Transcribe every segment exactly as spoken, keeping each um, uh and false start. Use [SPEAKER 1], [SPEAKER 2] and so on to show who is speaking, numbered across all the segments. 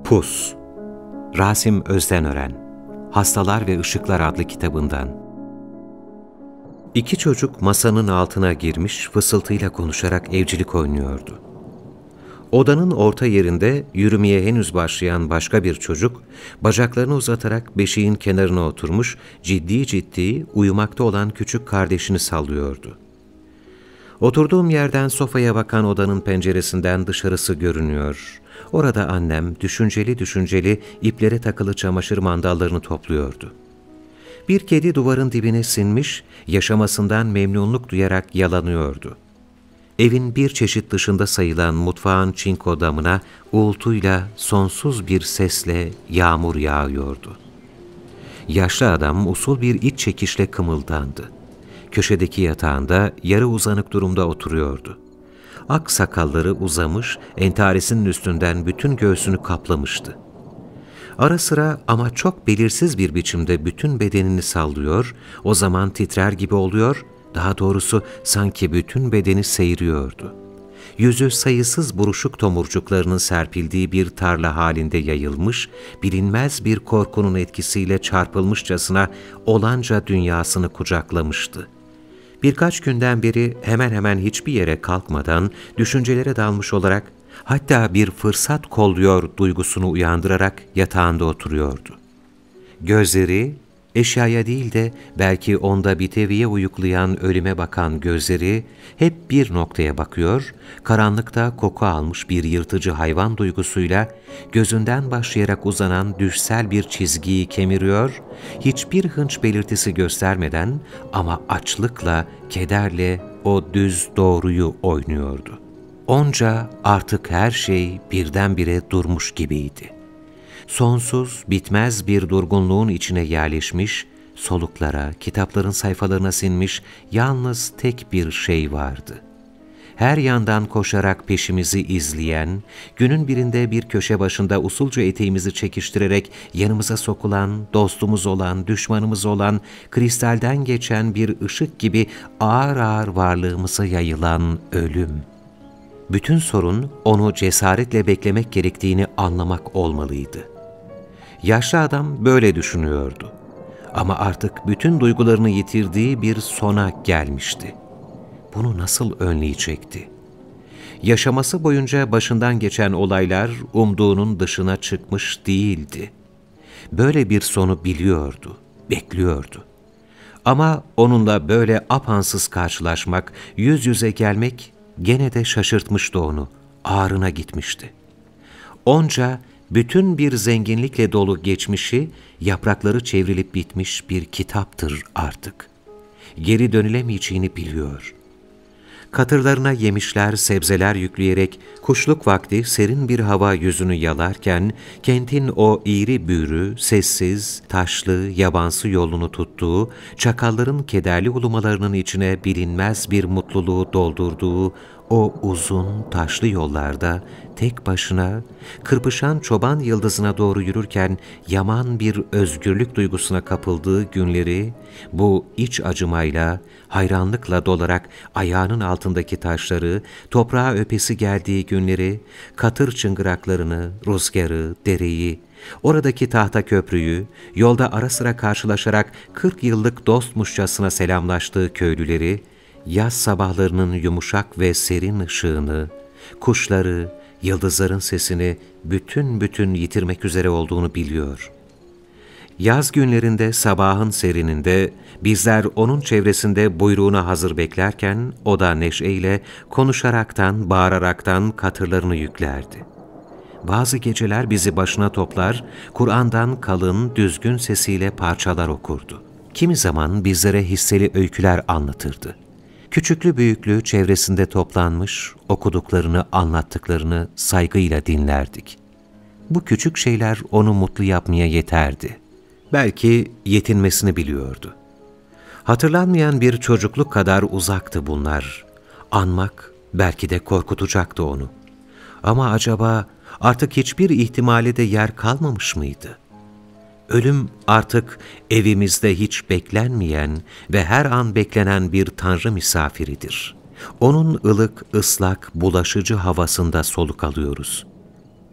[SPEAKER 1] Pus, Rasim Özdenören, Hastalar ve Işıklar adlı kitabından. İki çocuk masanın altına girmiş, fısıltıyla konuşarak evcilik oynuyordu. Odanın orta yerinde yürümeye henüz başlayan başka bir çocuk, bacaklarını uzatarak beşiğin kenarına oturmuş, ciddi ciddi uyumakta olan küçük kardeşini sallıyordu. Oturduğum yerden sofaya bakan odanın penceresinden dışarısı görünüyor. Orada annem düşünceli düşünceli iplere takılı çamaşır mandallarını topluyordu. Bir kedi duvarın dibine sinmiş, yaşamasından memnunluk duyarak yalanıyordu. Evin bir çeşit dışında sayılan mutfağın çinko damına uğultuyla sonsuz bir sesle yağmur yağıyordu. Yaşlı adam usul bir iç çekişle kımıldandı. Köşedeki yatağında yarı uzanık durumda oturuyordu. Ak sakalları uzamış, entaresinin üstünden bütün göğsünü kaplamıştı. Ara sıra ama çok belirsiz bir biçimde bütün bedenini sallıyor, o zaman titrer gibi oluyor, daha doğrusu sanki bütün bedeni seyiriyordu. Yüzü sayısız buruşuk tomurcuklarının serpildiği bir tarla halinde yayılmış, bilinmez bir korkunun etkisiyle çarpılmışçasına olanca dünyasını kucaklamıştı. Birkaç günden beri hemen hemen hiçbir yere kalkmadan, düşüncelere dalmış olarak, hatta bir fırsat kolluyor duygusunu uyandırarak yatağında oturuyordu. Gözleri, eşyaya değil de belki onda biteviye uyuklayan ölüme bakan gözleri hep bir noktaya bakıyor, karanlıkta koku almış bir yırtıcı hayvan duygusuyla gözünden başlayarak uzanan düşsel bir çizgiyi kemiriyor, hiçbir hınç belirtisi göstermeden ama açlıkla, kederle o düz doğruyu oynuyordu. Onca artık her şey birdenbire durmuş gibiydi. Sonsuz, bitmez bir durgunluğun içine yerleşmiş, soluklara, kitapların sayfalarına sinmiş yalnız tek bir şey vardı. Her yandan koşarak peşimizi izleyen, günün birinde bir köşe başında usulca eteğimizi çekiştirerek yanımıza sokulan, dostumuz olan, düşmanımız olan, kristalden geçen bir ışık gibi ağır ağır varlığımıza yayılan ölüm. Bütün sorun onu cesaretle beklemek gerektiğini anlamak olmalıydı. Yaşlı adam böyle düşünüyordu. Ama artık bütün duygularını yitirdiği bir sona gelmişti. Bunu nasıl önleyecekti? Yaşaması boyunca başından geçen olaylar umduğunun dışına çıkmış değildi. Böyle bir sonu biliyordu, bekliyordu. Ama onunla böyle apansız karşılaşmak, yüz yüze gelmek gene de şaşırtmıştı onu, ağrına gitmişti. Onca, bütün bir zenginlikle dolu geçmişi, yaprakları çevrilip bitmiş bir kitaptır artık. Geri dönülemeyeceğini biliyor. Katırlarına yemişler, sebzeler yükleyerek kuşluk vakti serin bir hava yüzünü yalarken, kentin o iğri büğrü, sessiz, taşlı, yabansı yolunu tuttuğu, çakalların kederli ulumalarının içine bilinmez bir mutluluğu doldurduğu o uzun, taşlı yollarda tek başına, kırpışan çoban yıldızına doğru yürürken yaman bir özgürlük duygusuna kapıldığı günleri, bu iç acımayla, hayranlıkla dolarak ayağının altındaki taşları, toprağa öpesi geldiği günleri, katır çıngıraklarını, rüzgarı, dereyi, oradaki tahta köprüyü, yolda ara sıra karşılaşarak kırk yıllık dostmuşçasına selamlaştığı köylüleri, yaz sabahlarının yumuşak ve serin ışığını, kuşları, yıldızların sesini bütün bütün yitirmek üzere olduğunu biliyor. Yaz günlerinde sabahın serininde bizler onun çevresinde buyruğuna hazır beklerken o da neşeyle konuşaraktan, bağıraraktan katırlarını yüklerdi. Bazı geceler bizi başına toplar, Kur'an'dan kalın, düzgün sesiyle parçalar okurdu. Kimi zaman bizlere hisseli öyküler anlatırdı. Küçüklü büyüklü çevresinde toplanmış, okuduklarını, anlattıklarını saygıyla dinlerdik. Bu küçük şeyler onu mutlu yapmaya yeterdi. Belki yetinmesini biliyordu. Hatırlanmayan bir çocukluk kadar uzaktı bunlar. Anmak belki de korkutacaktı onu. Ama acaba artık hiçbir ihtimale de yer kalmamış mıydı? Ölüm artık evimizde hiç beklenmeyen ve her an beklenen bir tanrı misafiridir. Onun ılık, ıslak, bulaşıcı havasında soluk alıyoruz.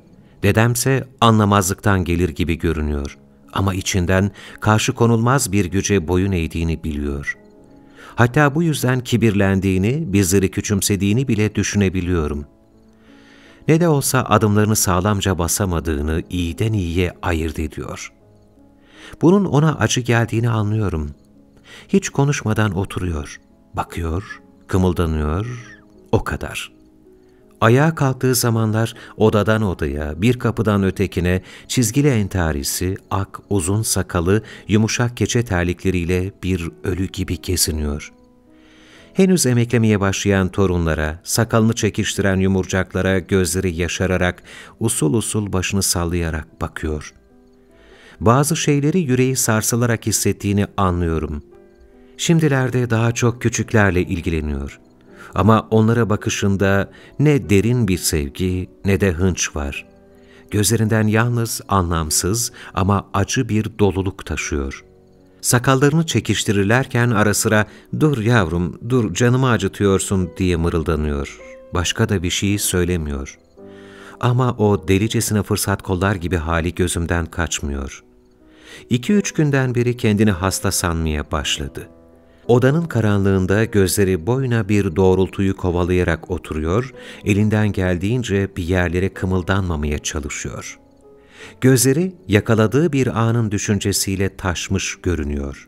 [SPEAKER 1] Dedemse anlamazlıktan gelir gibi görünüyor ama içinden karşı konulmaz bir güce boyun eğdiğini biliyor. Hatta bu yüzden kibirlendiğini, bizleri küçümsediğini bile düşünebiliyorum. Ne de olsa adımlarını sağlamca basamadığını iyiden iyiye ayırt ediyor. Bunun ona acı geldiğini anlıyorum. Hiç konuşmadan oturuyor, bakıyor, kımıldanıyor, o kadar. Ayağa kalktığı zamanlar odadan odaya, bir kapıdan ötekine çizgili entarisi, ak, uzun sakalı, yumuşak keçe terlikleriyle bir ölü gibi geziniyor. Henüz emeklemeye başlayan torunlara, sakalını çekiştiren yumurcaklara gözleri yaşararak, usul usul başını sallayarak bakıyor. Bazı şeyleri yüreği sarsılarak hissettiğini anlıyorum. Şimdilerde daha çok küçüklerle ilgileniyor. Ama onlara bakışında ne derin bir sevgi ne de hınç var. Gözlerinden yalnız anlamsız ama acı bir doluluk taşıyor. Sakallarını çekiştirirlerken ara sıra "Dur yavrum, dur canımı acıtıyorsun" diye mırıldanıyor. Başka da bir şey söylemiyor. Ama o delicesine fırsat kollar gibi hali gözümden kaçmıyor. İki üç günden beri kendini hasta sanmaya başladı. Odanın karanlığında gözleri boyuna bir doğrultuyu kovalayarak oturuyor, elinden geldiğince bir yerlere kımıldanmamaya çalışıyor. Gözleri yakaladığı bir anın düşüncesiyle taşmış görünüyor.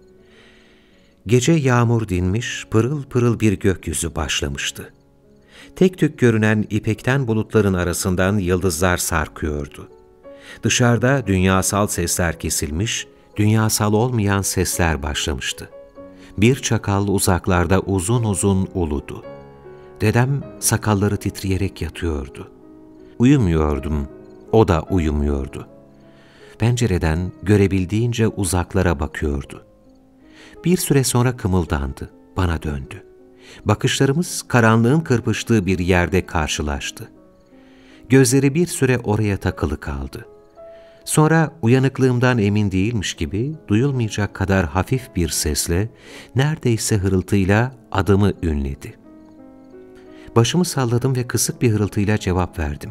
[SPEAKER 1] Gece yağmur dinmiş, pırıl pırıl bir gökyüzü başlamıştı. Tek tük görünen ipekten bulutların arasından yıldızlar sarkıyordu. Dışarıda dünyasal sesler kesilmiş, dünyasal olmayan sesler başlamıştı. Bir çakal uzaklarda uzun uzun uludu. Dedem sakalları titreyerek yatıyordu. Uyumuyordum, o da uyumuyordu. Pencereden görebildiğince uzaklara bakıyordu. Bir süre sonra kımıldandı, bana döndü. Bakışlarımız karanlığın kırpıştığı bir yerde karşılaştı. Gözleri bir süre oraya takılı kaldı. Sonra uyanıklığımdan emin değilmiş gibi duyulmayacak kadar hafif bir sesle, neredeyse hırıltıyla adımı ünledi. Başımı salladım ve kısık bir hırıltıyla cevap verdim.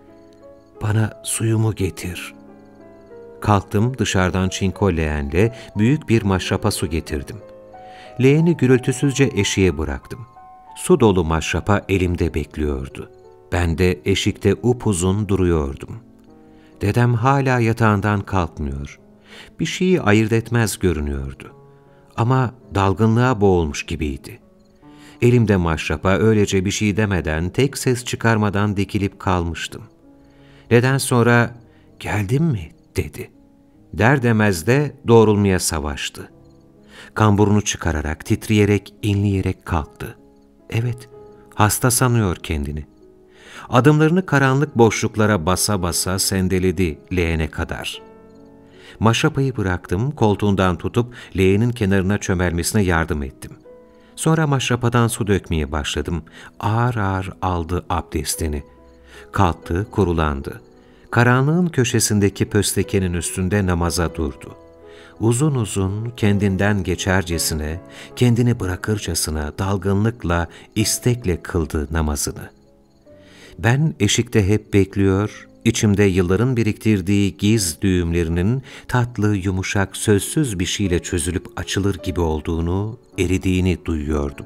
[SPEAKER 1] "Bana suyumu getir." Kalktım, dışarıdan çinko leğenle büyük bir maşrapa su getirdim. Leğeni gürültüsüzce eşiğe bıraktım. Su dolu maşrapa elimde bekliyordu. Ben de eşikte upuzun duruyordum. Dedem hala yatağından kalkmıyor. Bir şeyi ayırt etmez görünüyordu. Ama dalgınlığa boğulmuş gibiydi. Elimde maşrapa öylece bir şey demeden, tek ses çıkarmadan dikilip kalmıştım. Neden sonra "Geldin mi?" dedi. Der demez de doğrulmaya savaştı. Kamburunu çıkararak, titreyerek, inleyerek kalktı. Evet, hasta sanıyor kendini. Adımlarını karanlık boşluklara basa basa sendeledi leğene kadar. Maşrapayı bıraktım, koltuğundan tutup leğenin kenarına çömelmesine yardım ettim. Sonra maşrapadan su dökmeye başladım. Ağır ağır aldı abdestini. Kalktı, kurulandı. Karanlığın köşesindeki pöstekenin üstünde namaza durdu. Uzun uzun kendinden geçercesine, kendini bırakırcasına dalgınlıkla, istekle kıldı namazını. Ben eşikte hep bekliyor, içimde yılların biriktirdiği giz düğümlerinin tatlı, yumuşak, sözsüz bir şeyle çözülüp açılır gibi olduğunu, eridiğini duyuyordum.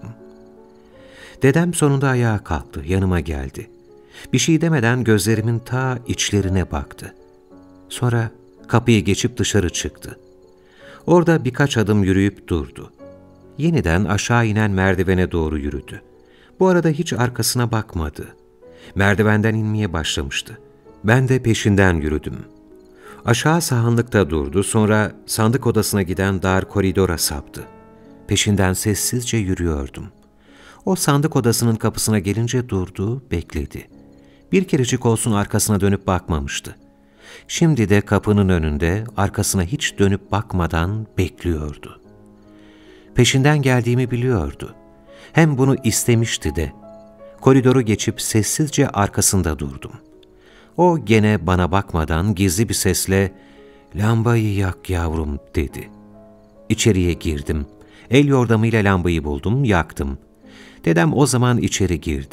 [SPEAKER 1] Dedem sonunda ayağa kalktı, yanıma geldi. Bir şey demeden gözlerimin ta içlerine baktı. Sonra kapıyı geçip dışarı çıktı. Orada birkaç adım yürüyüp durdu. Yeniden aşağı inen merdivene doğru yürüdü. Bu arada hiç arkasına bakmadı. Merdivenden inmeye başlamıştı. Ben de peşinden yürüdüm. Aşağı sahanlıkta durdu, sonra sandık odasına giden dar koridora saptı. Peşinden sessizce yürüyordum. O sandık odasının kapısına gelince durdu, bekledi. Bir kerecik olsun arkasına dönüp bakmamıştı. Şimdi de kapının önünde, arkasına hiç dönüp bakmadan bekliyordu. Peşinden geldiğimi biliyordu. Hem bunu istemişti de. Koridoru geçip sessizce arkasında durdum. O gene bana bakmadan gizli bir sesle "Lambayı yak yavrum" dedi. İçeriye girdim. El yordamıyla lambayı buldum, yaktım. Dedem o zaman içeri girdi.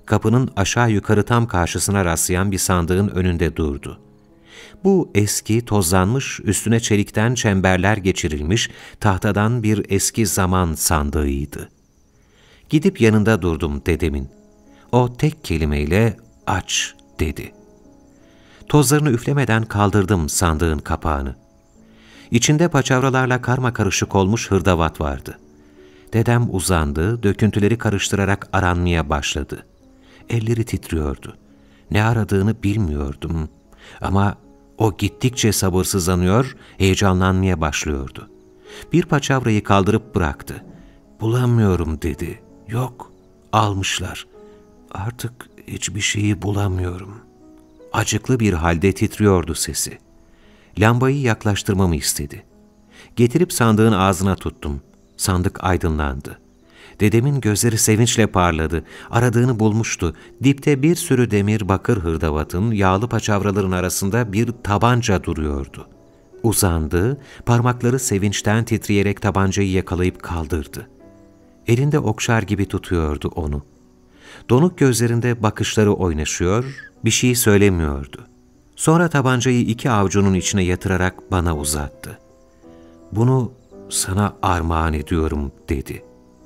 [SPEAKER 1] kapının aşağı yukarı tam karşısına rastlayan bir sandığın önünde durdu. Bu eski, tozlanmış, üstüne çelikten çemberler geçirilmiş, tahtadan bir eski zaman sandığıydı. Gidip yanında durdum dedemin. O tek kelimeyle "aç" dedi. Tozlarını üflemeden kaldırdım sandığın kapağını. İçinde paçavralarla karmakarışık olmuş hırdavat vardı. Dedem uzandı, döküntüleri karıştırarak aranmaya başladı. Elleri titriyordu. Ne aradığını bilmiyordum. Ama o gittikçe sabırsızlanıyor, heyecanlanmaya başlıyordu. Bir paçavrayı kaldırıp bıraktı. "Bulamıyorum" dedi. "Yok, almışlar. Artık hiçbir şeyi bulamıyorum." Acıklı bir halde titriyordu sesi. Lambayı yaklaştırmamı istedi. Getirip sandığın ağzına tuttum. Sandık aydınlandı. Dedemin gözleri sevinçle parladı. Aradığını bulmuştu. Dipte bir sürü demir bakır hırdavatın yağlı paçavraların arasında bir tabanca duruyordu. Uzandı, parmakları sevinçten titreyerek tabancayı yakalayıp kaldırdı. Elinde okşar gibi tutuyordu onu. Donuk gözlerinde bakışları oynaşıyor, bir şey söylemiyordu. Sonra tabancayı iki avucunun içine yatırarak bana uzattı. "Bunu sana armağan ediyorum" dedi.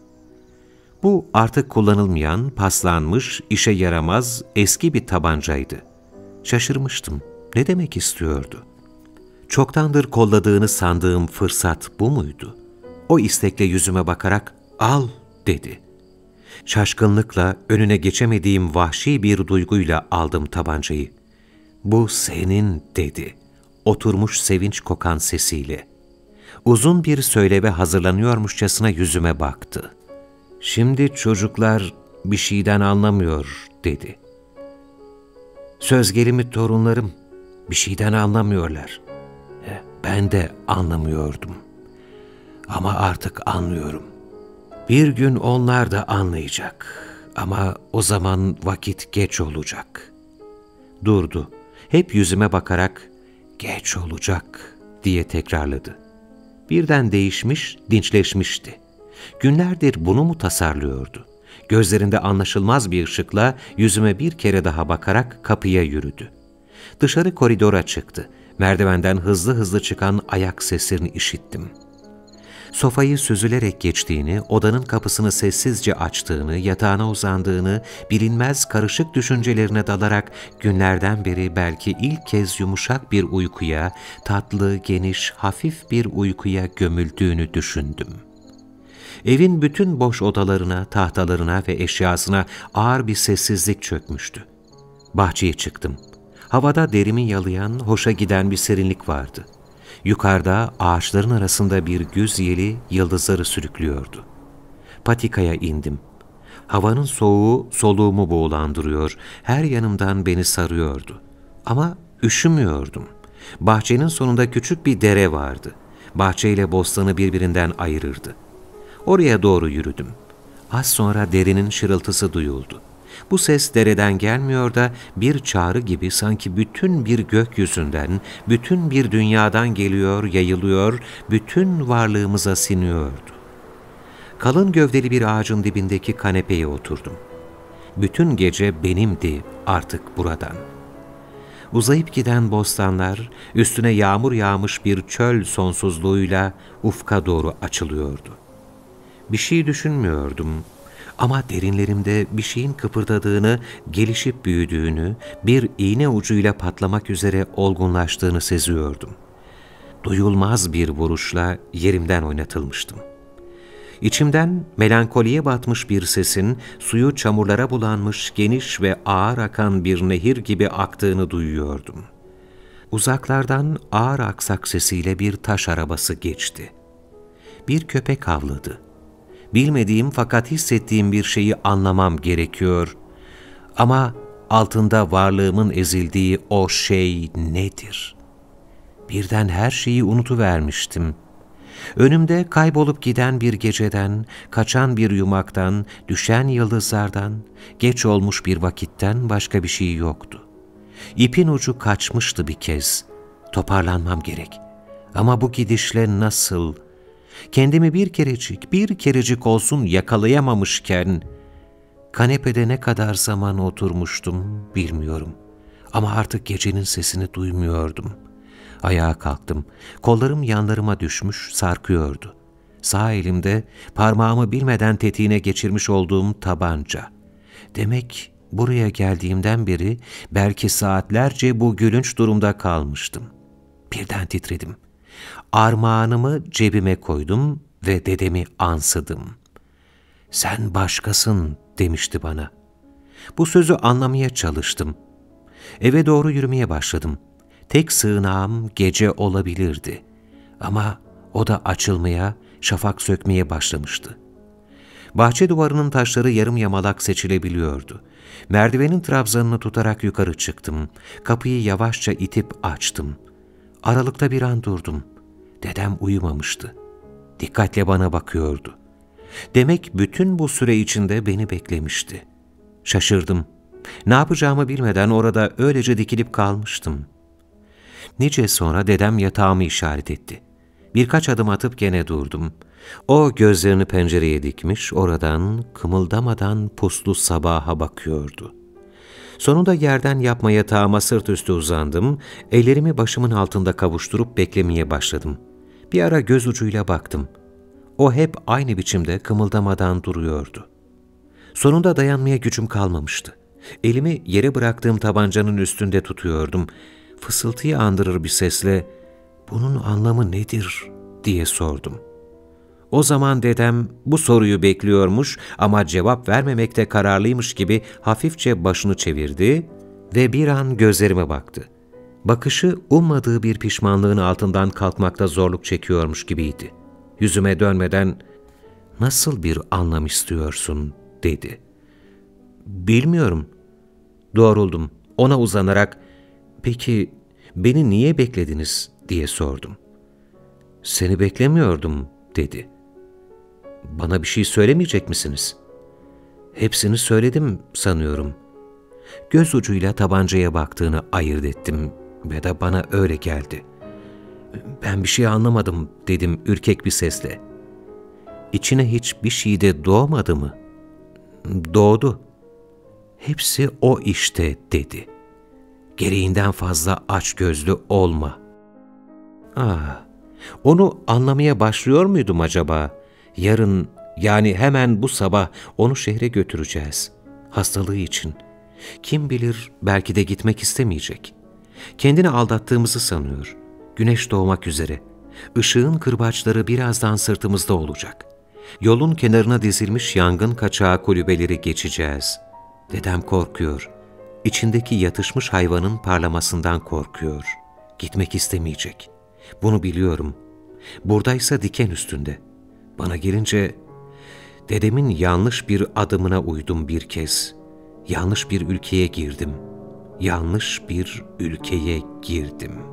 [SPEAKER 1] Bu artık kullanılmayan, paslanmış, işe yaramaz eski bir tabancaydı. Şaşırmıştım. Ne demek istiyordu? Çoktandır kolladığını sandığım fırsat bu muydu? O istekle yüzüme bakarak "al" dedi. Şaşkınlıkla, önüne geçemediğim vahşi bir duyguyla aldım tabancayı. "Bu senin" dedi, oturmuş sevinç kokan sesiyle. Uzun bir söyleve hazırlanıyormuşçasına yüzüme baktı. "Şimdi çocuklar bir şeyden anlamıyor" dedi. "Söz gelimi torunlarım bir şeyden anlamıyorlar. Ben de anlamıyordum. Ama artık anlıyorum. Bir gün onlar da anlayacak. Ama o zaman vakit geç olacak." Durdu. Hep yüzüme bakarak "geç olacak" diye tekrarladı. Birden değişmiş, dinçleşmişti. Günlerdir bunu mu tasarlıyordu? Gözlerinde anlaşılmaz bir ışıkla yüzüme bir kere daha bakarak kapıya yürüdü. Dışarı koridora çıktı. Merdivenden hızlı hızlı çıkan ayak seslerini işittim. Sofayı süzülerek geçtiğini, odanın kapısını sessizce açtığını, yatağına uzandığını, bilinmez karışık düşüncelerine dalarak günlerden beri belki ilk kez yumuşak bir uykuya, tatlı, geniş, hafif bir uykuya gömüldüğünü düşündüm. Evin bütün boş odalarına, tahtalarına ve eşyasına ağır bir sessizlik çökmüştü. Bahçeye çıktım. Havada derimi yalayan, hoşa giden bir serinlik vardı. Yukarıda ağaçların arasında bir güz yeli yıldızları sürüklüyordu. Patikaya indim. Havanın soğuğu soluğumu boğulandırıyor, her yanımdan beni sarıyordu. Ama üşümüyordum. Bahçenin sonunda küçük bir dere vardı. Bahçeyle bostanı birbirinden ayırırdı. Oraya doğru yürüdüm. Az sonra derenin şırıltısı duyuldu. Bu ses dereden gelmiyor da bir çağrı gibi sanki bütün bir gökyüzünden, bütün bir dünyadan geliyor, yayılıyor, bütün varlığımıza siniyordu. Kalın gövdeli bir ağacın dibindeki kanepeye oturdum. Bütün gece benimdi artık buradan. Uzayıp giden bostanlar, üstüne yağmur yağmış bir çöl sonsuzluğuyla ufka doğru açılıyordu. Bir şey düşünmüyordum. Ama derinlerimde bir şeyin kıpırdadığını, gelişip büyüdüğünü, bir iğne ucuyla patlamak üzere olgunlaştığını seziyordum. Duyulmaz bir vuruşla yerimden oynatılmıştım. İçimden melankoliye batmış bir sesin, suyu çamurlara bulanmış, geniş ve ağır akan bir nehir gibi aktığını duyuyordum. Uzaklardan ağır aksak sesiyle bir taş arabası geçti. Bir köpek havladı. Bilmediğim fakat hissettiğim bir şeyi anlamam gerekiyor. Ama altında varlığımın ezildiği o şey nedir? Birden her şeyi unutuvermiştim. Önümde kaybolup giden bir geceden, kaçan bir yumaktan, düşen yıldızlardan, geç olmuş bir vakitten başka bir şey yoktu. İpin ucu kaçmıştı bir kez. Toparlanmam gerek. Ama bu gidişle nasıl? Kendimi bir kerecik, bir kerecik olsun yakalayamamışken, Kanepede ne kadar zaman oturmuştum bilmiyorum. Ama artık gecenin sesini duymuyordum. Ayağa kalktım. Kollarım yanlarıma düşmüş, sarkıyordu. Sağ elimde parmağımı bilmeden tetiğine geçirmiş olduğum tabanca. Demek buraya geldiğimden beri belki saatlerce bu gülünç durumda kalmıştım. Birden titredim. Armağanımı cebime koydum ve dedemi ansıdım. "Sen başkasın," demişti bana. Bu sözü anlamaya çalıştım. Eve doğru yürümeye başladım. Tek sığınağım gece olabilirdi. Ama o da açılmaya, şafak sökmeye başlamıştı. Bahçe duvarının taşları yarım yamalak seçilebiliyordu. Merdivenin trabzanını tutarak yukarı çıktım. Kapıyı yavaşça itip açtım. Aralıkta bir an durdum. Dedem uyumamıştı. Dikkatle bana bakıyordu. Demek bütün bu süre içinde beni beklemişti. Şaşırdım. Ne yapacağımı bilmeden orada öylece dikilip kalmıştım. Nice sonra dedem yatağımı işaret etti. Birkaç adım atıp gene durdum. O gözlerini pencereye dikmiş, oradan kımıldamadan puslu sabaha bakıyordu. Sonunda yerden yapma yatağıma sırt üstü uzandım, ellerimi başımın altında kavuşturup beklemeye başladım. Bir ara göz ucuyla baktım. O hep aynı biçimde kımıldamadan duruyordu. Sonunda dayanmaya gücüm kalmamıştı. Elimi yere bıraktığım tabancanın üstünde tutuyordum. Fısıltıyı andırır bir sesle, "Bunun anlamı nedir?" diye sordum. O zaman dedem bu soruyu bekliyormuş ama cevap vermemekte kararlıymış gibi hafifçe başını çevirdi ve bir an gözlerime baktı. Bakışı ummadığı bir pişmanlığın altından kalkmakta zorluk çekiyormuş gibiydi. Yüzüme dönmeden, "Nasıl bir anlam istiyorsun?" dedi. "Bilmiyorum." Doğruldum. Ona uzanarak, "Peki beni niye beklediniz?" diye sordum. "Seni beklemiyordum," dedi. "Bana bir şey söylemeyecek misiniz?" "Hepsini söyledim sanıyorum." Göz ucuyla tabancaya baktığını ayırt ettim ve de bana öyle geldi. "Ben bir şey anlamadım," dedim ürkek bir sesle. "İçine hiçbir şey de doğmadı mı?" "Doğdu." "Hepsi o işte," dedi. "Gereğinden fazla açgözlü olma." Ah, onu anlamaya başlıyor muydum acaba? Yarın, yani hemen bu sabah onu şehre götüreceğiz. Hastalığı için. Kim bilir, belki de gitmek istemeyecek. Kendini aldattığımızı sanıyor. Güneş doğmak üzere. Işığın kırbaçları birazdan sırtımızda olacak. Yolun kenarına dizilmiş yangın kaçağı kulübeleri geçeceğiz. Dedem korkuyor. İçindeki yatışmış hayvanın parlamasından korkuyor. Gitmek istemeyecek. Bunu biliyorum. Buradaysa diken üstünde. Bana gelince, dedemin yanlış bir adımına uydum bir kez. Yanlış bir ülkeye girdim. Yanlış bir ülkeye girdim.